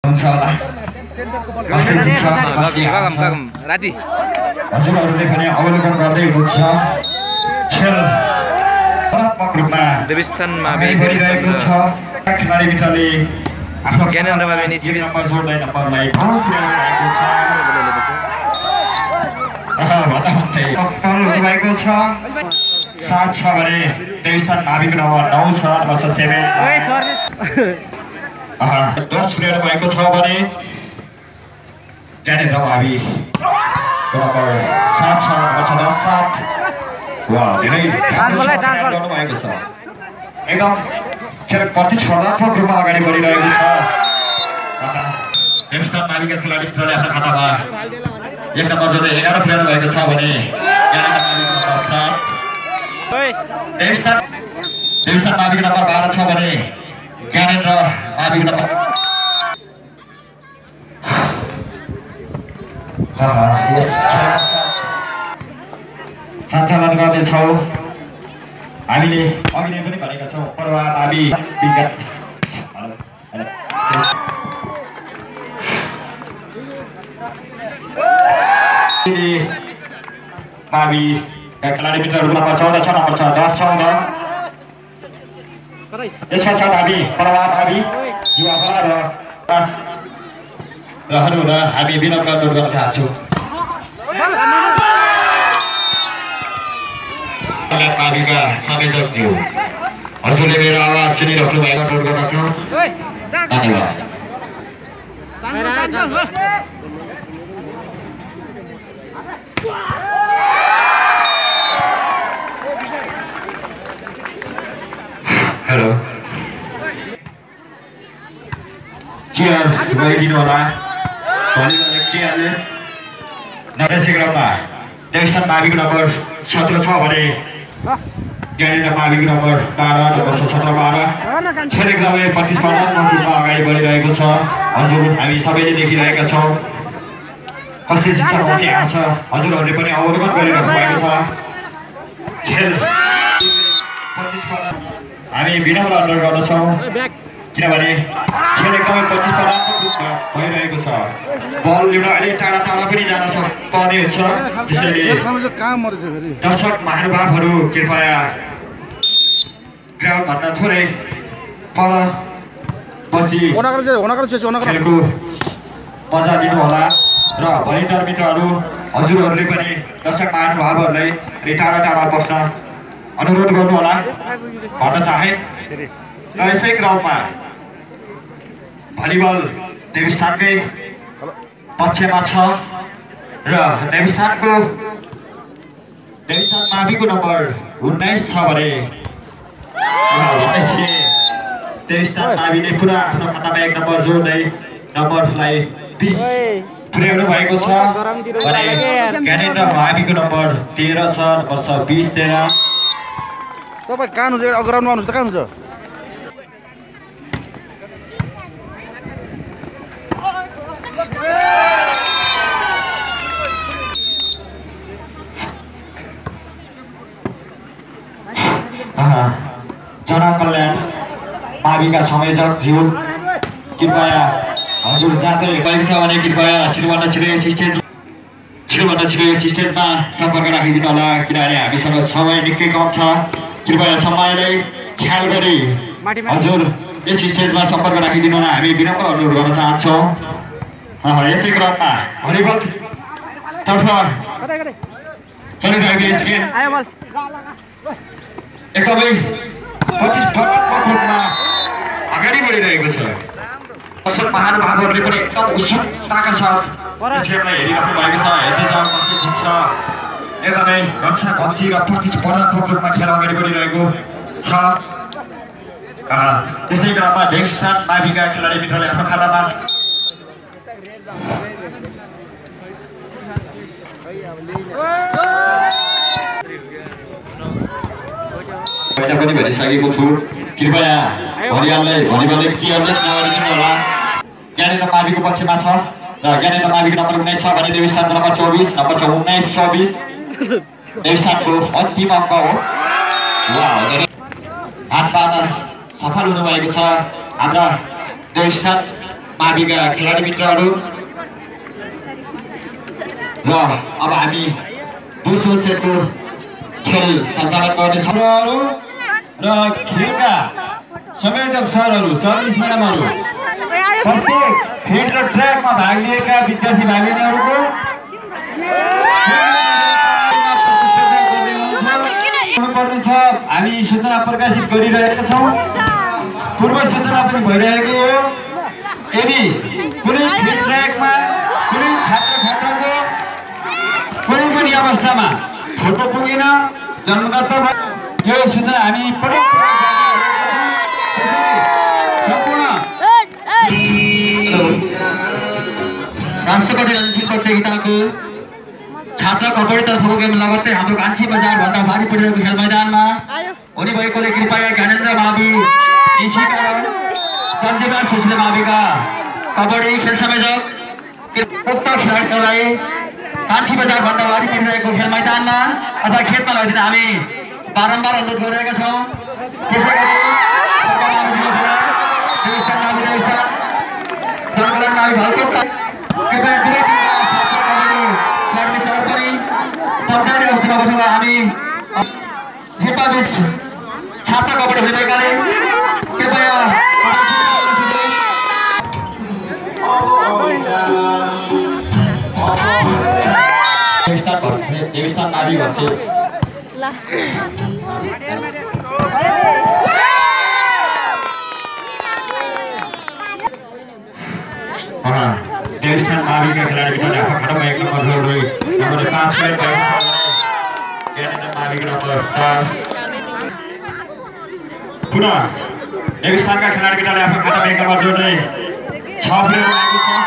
हुन्छ होला कसले जित्छ कसले हार्छ राति हजुरहरूले पनि अवलोकन गर्दै हुनुहुन्छ खेल कलात्मक रूपमा देवीस्थानमा बढिरहेको छ खेलाडी मित्रले आफ्नो ज्ञानेन्द्र बाबेनी नम्बर जोड्दै नम्बरलाई बहुत भएको छ भएको छ 7 छ भने देवीस्थान नाभिक नम्बर 9 छ नम्बर 7 10 प्लेयर भएको छ भने ज्ञानेन्द्र बाबी नम्बर 7 छ नम्बर 7 वा धेरै राम्रो भएको छ एकदम खेल प्रतिस्पर्धात्मक रूपमा अगाडि बढिरहेको छ देवीस्थान नाभिकका खेलाडी मित्रले आफ्नो खातामा 1 नम्बर जोड्दै 11 प्लेयर भएको छ भने ज्ञानेन्द्र बाबी नम्बर 7 देवीस्थान नाभिक नम्बर 12 छ भने ज्ञानेन्द्र बाबी नम्बर यस सञ्चालन गर्दैछौँ हामीले अघि नै पनि भनेका छौँ परवा बाबी विगत बाबी खेलाडी मित्रहरू नम्बर 14 छ नम्बर 10 14 यसमा छ हामी परवा बाबी युवा र रहनुहुँदा हामी विनम्र अनुरोध गर्न चाहन्छौँ बाबीका संयोजकज्यू हजुरले मेरो आवाज सुनिराख्नु भएको अनुरोध गर्दछु धन्यवाद हेलो चियर गरिदिनु होला भलिबल केयरलेस नरेश ग्राममा देवीस्थान नाभिक नम्बर 17 छ भने ज्ञानेन्द्र बाबी नम्बर 12 नम्बर 17 12 खेल एकदमै प्रतिस्पर्धात्मक रूपमा अगाडि बढिरहेको छ हजुर हामी सबैले देखिरहेका छौँ कसले जित्छ कसले हार्छ हजुरहरूले पनि अवलोकन गरिरहनु भएको छ खेल प्रतिस्पर्धा हामी विनम्र अनुरोध गर्दछौँ किनभने खेल एकदमै प्रतिस्पर्धात्मक रूपमा भइरहेको छ बल ल्याउन अलि टाढा टाढा पनि जान पर्ने हुन्छ त्यसैले दर्शक महानुभावहरू कृपया ग्राउन्डभन्दा थोरै पर बसी खेलको मजा लिनु होला र भलिन्टियर मित्रहरू हजुरहरूले पनि दर्शक महानुभावहरूलाई अलि टाढा टाढा बस्न अनुरोध गर्नुहोला भन्न चाहे र यसै ग्राउन्डमा भलिबल देवीस्थानकै पक्षमा छ र देवीस्थान नाभिकको नम्बर 19 छ भने देवीस्थान नाभिकले पुरा आफ्नो खातामा 1 नम्बर जोड्दै नम्बरलाई 20 पुर्याउनु भएको छ भने ज्ञानेन्द्र बाबीको नम्बर 13 छ नम्बर 20 13 तपाईँ कहाँ हुन्छ ग्राउन्डमा आउनुहोस् त कहाँ हुन्छ जनकल्याण बाबीका संयोजक ज्यू कृपया हजुर जाँदै गएको छ भने कृपया छिटोभन्दा छिटो यस स्टेजमा सम्पर्क राखिदिनु होला किनभने हामीसँग समय निकै कम छ कृपया समयलाई ख्याल गरी हजुर यस स्टेजमा सम्पर्क राखिदिनु होला हामी विनम्र अनुरोध गर्न चाहन्छौँ यसै क्रममा भलिबल तर्फ चलिरहेको यस गेम एकदमै प्रतिस्पर्धात्मक रूपमा अगाडि बढिरहेको छ दर्शक महानुभावहरूले पनि एकदम उत्सुकताका साथ यस गेमलाई हेरिराख्नु भएको छ हेर्दै जाउँ कसले जित्छ एकदमै घम्सी र प्रतिस्पर्धात्मक रूपमा खेल अगाडि बढिरहेको छ त्यसै क्रममा देवीस्थान नाभिकका खेलाडी मित्रले आफ्नो खातामा मैले पनि भनिसकेको छु कृपया भलिबलले केयरलेस नगरिदिनु होला ज्ञानेन्द्र बाबीको पक्षमा छ र ज्ञानेन्द्र बाबीको नम्बर 19 छ भने देवीस्थानको नम्बर 24 नम्बर 19 24 देवीस्थानको अन्तिम अङ्क हो हातबाट सफल हुनुभएको छ हाम्रा देवीस्थान माविका खेलाडी मित्रहरू र अब हामी दोस्रो सेटको खेल सञ्चालन गर्नेछौँ र खेलका संयोजक सरहरू सर्भिस म्याडमहरू प्रत्येक फिल्ड र ट्र्याकमा भाग लिएका विद्यार्थी भाइ बहिनीहरूको पर्नेछ। हामी सूचना प्रकाशित गरिरहेका छौँ, पूर्व सूचना पनि भइरहेको हो। यदि कुनै फिल्ड ट्र्याकमा कुनै छात्रको कुनै पनि अवस्थामा फोटो पुगेन, जन्मदत्ता यो सूचना हामी सम्पूर्ण राष्ट्रपति रणजी प्रतियोगिताको छात्र कबड्डी तर्फको गेम लगत्तै हाम्रो कान्छी बजार भन्दा भारी परिरहेको खेल मैदानमा हुने भएकोले कृपया ज्ञानेन्द्र मावि इसीका जन्जिबा सुशील माविका कबड्डी खेल संयोजक उक्त खेलाडीलाई कान्छी बजार भन्दा भारी परिरहेको खेल मैदानमा अथवा खेतमा लगिदिन हामी बारम्बार अनुरोध गरिरहेका छौँ। त्यसै गरी जनकल्याण मावि भालचोक कृपया दुवै पञ्चायती अवस्थामा बसेर हामी झिप्पाबीच छात्र कबड्डी हुने भएकाले कृपया देवस्थान मावि भर्सेस देवस्थान माविका खेलाडी विद्यार्थी खडा भएको नम्बर 5 पॉइंट माविका नम्बर 4 पुनः देवस्थानका खेलाडी विद्यार्थी आफ्नो खातामा 1 नम्बर जोड्दै 6 प्लेयर